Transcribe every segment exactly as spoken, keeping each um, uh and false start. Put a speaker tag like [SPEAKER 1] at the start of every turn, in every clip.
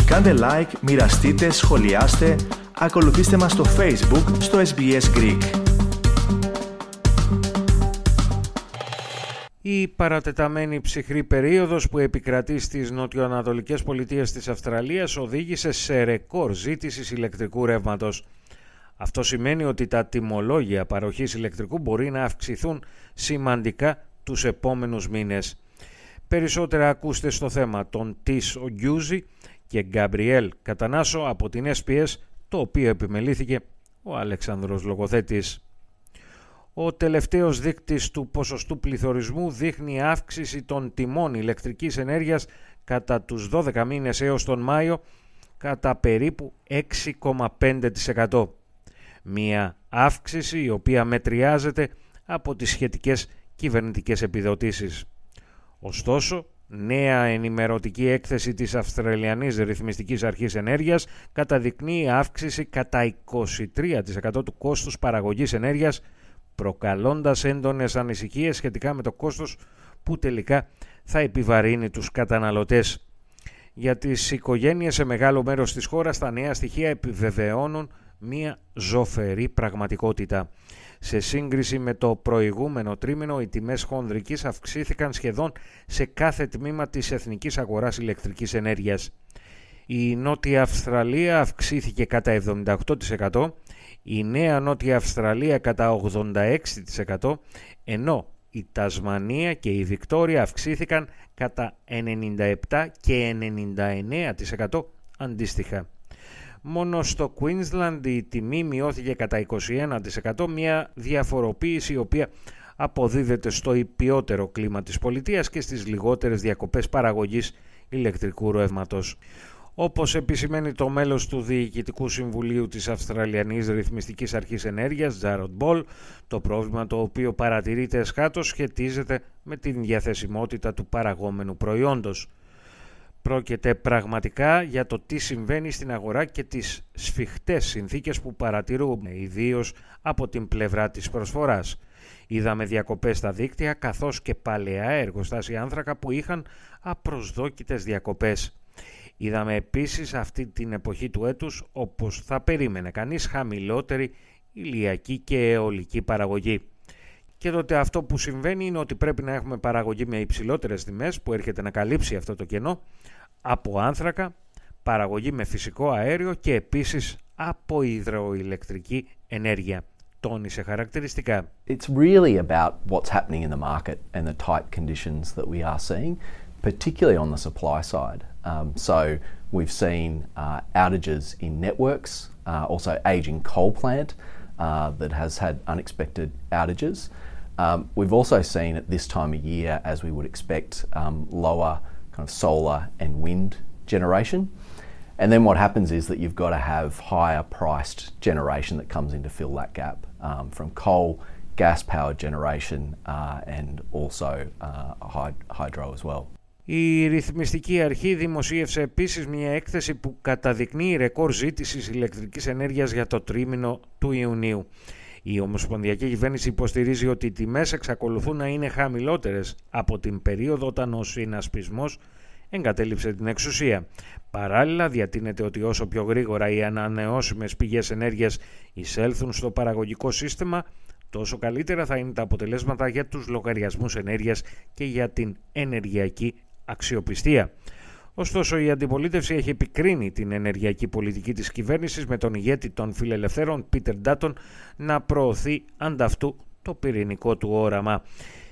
[SPEAKER 1] Κάντε like, μοιραστείτε, σχολιάστε, ακολουθήστε μας στο Facebook, στο ες μπι ες Greek.
[SPEAKER 2] Η παρατεταμένη ψυχρή περίοδος που επικρατεί στις νοτιοανατολικές πολιτείες της Αυστραλίας οδήγησε σε ρεκόρ ζήτησης ηλεκτρικού ρεύματος. Αυτό σημαίνει ότι τα τιμολόγια παροχής ηλεκτρικού μπορεί να αυξηθούν σημαντικά τους επόμενους μήνες. Περισσότερα ακούστε στο θέμα των Της Ογιούζη και Γκαμπριέλ Κατανάσο από την ες πι ες, το οποίο επιμελήθηκε ο Αλεξάνδρος Λογοθέτης. Ο τελευταίος δείκτης του ποσοστού πληθωρισμού δείχνει αύξηση των τιμών ηλεκτρικής ενέργειας κατά τους δώδεκα μήνες έως τον Μάιο κατά περίπου έξι κόμμα πέντε τοις εκατό. Μία αύξηση η οποία μετριάζεται από τις σχετικές κυβερνητικές επιδοτήσεις. Ωστόσο, νέα ενημερωτική έκθεση της Αυστραλιανής Ρυθμιστικής Αρχής Ενέργειας καταδεικνύει αύξηση κατά είκοσι τρία τοις εκατό του κόστους παραγωγής ενέργειας, προκαλώντας έντονες ανησυχίες σχετικά με το κόστος που τελικά θα επιβαρύνει τους καταναλωτές. Για τις οικογένειες σε μεγάλο μέρος της χώρας τα νέα στοιχεία επιβεβαιώνουν μία ζωφερή πραγματικότητα. Σε σύγκριση με το προηγούμενο τρίμηνο, οι τιμές χονδρικής αυξήθηκαν σχεδόν σε κάθε τμήμα της εθνικής αγοράς ηλεκτρικής ενέργειας. Η Νότια Αυστραλία αυξήθηκε κατά εβδομήντα οκτώ τοις εκατό, η Νέα Νότια Αυστραλία κατά ογδόντα έξι τοις εκατό, ενώ η Τασμανία και η Βικτόρια αυξήθηκαν κατά ενενήντα επτά και ενενήντα εννέα τοις εκατό αντίστοιχα. Μόνο στο Queensland η τιμή μειώθηκε κατά είκοσι ένα τοις εκατό, μια διαφοροποίηση η οποία αποδίδεται στο υπιότερο κλίμα της πολιτείας και στις λιγότερες διακοπές παραγωγής ηλεκτρικού ρεύματος. Όπως επισημαίνει το μέλος του Διοικητικού Συμβουλίου της Αυστραλιανής Ρυθμιστικής Αρχής Ενέργειας, Jared Ball, το πρόβλημα το οποίο παρατηρείται εσχάτως σχετίζεται με την διαθεσιμότητα του παραγόμενου προϊόντος. Πρόκειται πραγματικά για το τι συμβαίνει στην αγορά και τις σφιχτές συνθήκες που παρατηρούμε, ιδίως από την πλευρά της προσφοράς. Είδαμε διακοπές στα δίκτυα καθώς και παλαιά εργοστάσια άνθρακα που είχαν απροσδόκητες διακοπές. Είδαμε επίσης αυτή την εποχή του έτους, όπως θα περίμενε κανείς, χαμηλότερη ηλιακή και αιωλική παραγωγή. Και τότε αυτό που συμβαίνει είναι ότι πρέπει να έχουμε παραγωγή με υψηλότερες τιμές που έρχεται να καλύψει αυτό το κενό από άνθρακα, παραγωγή με φυσικό αέριο και επίσης από υδροηλεκτρική ενέργεια. Τόνισε χαρακτηριστικά.
[SPEAKER 3] It's really about what's happening in the market and the tight conditions that we are seeing, particularly on the supply side. Um, so we've seen uh, outages in networks, uh, also aging coal plant uh, that has had unexpected outages. Um, we've also seen at this time of year, as we would expect, um, lower kind of solar and wind generation. And then what happens is that you've got to have higher priced generation that comes in to fill that gap um, from coal, gas powered generation uh, and also uh, hyd- hydro as well.
[SPEAKER 2] Η Ρυθμιστική Αρχή δημοσίευσε επίσης μια έκθεση που καταδεικνύει ρεκόρ ζήτησης ηλεκτρικής ενέργειας για το τρίμηνο του Ιουνίου. Η Ομοσπονδιακή Κυβέρνηση υποστηρίζει ότι οι τιμές εξακολουθούν να είναι χαμηλότερες από την περίοδο όταν ο συνασπισμός εγκατέλειψε την εξουσία. Παράλληλα, διατείνεται ότι όσο πιο γρήγορα οι ανανεώσιμες πηγές ενέργειας εισέλθουν στο παραγωγικό σύστημα, τόσο καλύτερα θα είναι τα αποτελέσματα για τους λογαριασμούς ενέργειας και για την ενεργειακή αξιοπιστία. Ωστόσο, η αντιπολίτευση έχει επικρίνει την ενεργειακή πολιτική της κυβέρνησης με τον ηγέτη των φιλελευθέρων, Πίτερ Ντάτον, να προωθεί ανταυτού το πυρηνικό του όραμα.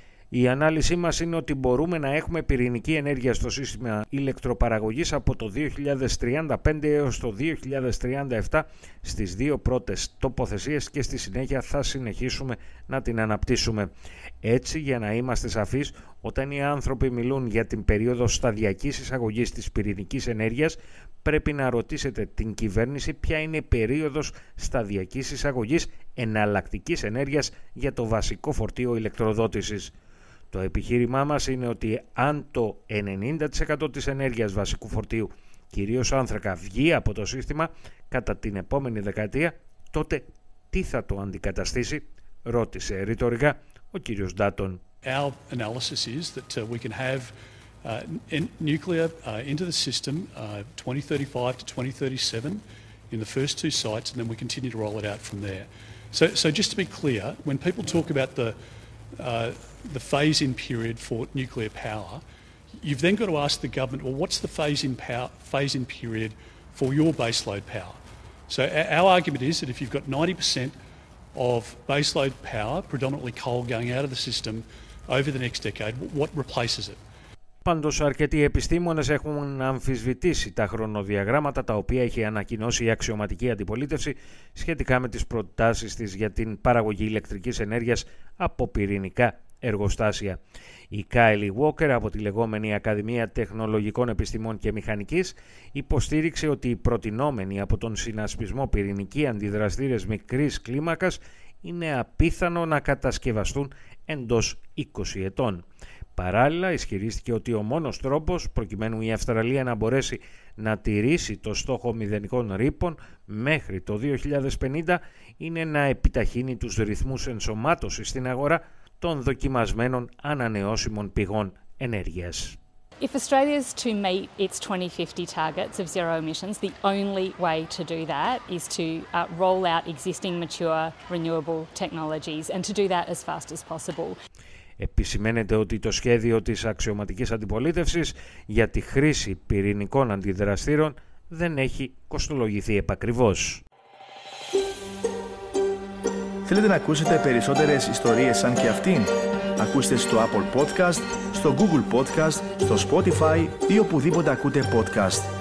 [SPEAKER 2] Η ανάλυση μας είναι ότι μπορούμε να έχουμε πυρηνική ενέργεια στο σύστημα ηλεκτροπαραγωγής από το δύο χιλιάδες τριάντα πέντε έως το δύο χιλιάδες τριάντα επτά στις δύο πρώτες τοποθεσίες και στη συνέχεια θα συνεχίσουμε να την αναπτύσσουμε. Έτσι, για να είμαστε σαφείς, όταν οι άνθρωποι μιλούν για την περίοδο σταδιακής εισαγωγής της πυρηνικής ενέργειας, πρέπει να ρωτήσετε την κυβέρνηση ποια είναι η περίοδος σταδιακής εισαγωγής εναλλακτικής ενέργειας για το βασικό φορτίο ηλεκτροδότησης. Το επιχείρημά μας είναι ότι αν το ενενήντα τοις εκατό της ενέργειας βασικού φορτίου, κυρίως άνθρακα, βγει από το σύστημα κατά την επόμενη δεκαετία, τότε τι θα το αντικαταστήσει, ρώτησε ρητορικά ο κύριος Ντάτον.
[SPEAKER 4] Our analysis is that uh, we can have uh, n- nuclear uh, into the system uh, twenty thirty-five to twenty thirty-seven in the first two sites, and then we continue to roll it out from there. So, so just to be clear, when people talk about the uh, the phase-in period for nuclear power, you've then got to ask the government, well, what's the phase-in power, phase-in period for your baseload power? So our argument is that if you've got ninety percent of baseload power, predominantly coal, going out of the system over the next decade, what replaces it?
[SPEAKER 2] Πάντως αρκετοί επιστήμονες έχουν αμφισβητήσει τα χρονοδιαγράμματα τα οποία έχει ανακοινώσει η αξιωματική αντιπολίτευση σχετικά με τις προτάσεις της για την παραγωγή ηλεκτρικής ενέργειας από πυρηνικά εργοστάσια. Η Κάιλι Walker από τη λεγόμενη Ακαδημία Τεχνολογικών Επιστημών και Μηχανικής υποστήριξε ότι οι προτινόμενοι από τον συνασπισμό πυρηνικοί αντιδραστήρες μικρής κλίμακας είναι απίθανο να κατασκευαστούν εντός είκοσι ετών. Παράλληλα, ισχυρίστηκε ότι ο μόνος τρόπος προκειμένου η Αυστραλία να μπορέσει να τηρήσει το στόχο μηδενικών ρήπων μέχρι το δύο χιλιάδες πενήντα είναι να επιταχύνει τους ρυθμούς ενσωμάτωσης στην αγορά των δοκιμασμένων ανανεώσιμων πηγών ενέργειας.
[SPEAKER 5] If Australia is to meet its twenty fifty targets of zero emissions, the only way to do that is to uh, roll out existing mature renewable technologies and to do that as fast as possible.
[SPEAKER 2] Επισημαίνεται ότι το σχέδιο της αξιωματικής αντιπολίτευσης για τη χρήση πυρηνικών αντιδραστήρων δεν έχει κοστολογηθεί επακριβώς.
[SPEAKER 1] Θέλετε να ακούσετε περισσότερες ιστορίες σαν και αυτήν? Ακούστε στο Apple Podcast, στο Google Podcast, στο Spotify ή οπουδήποτε ακούτε podcast.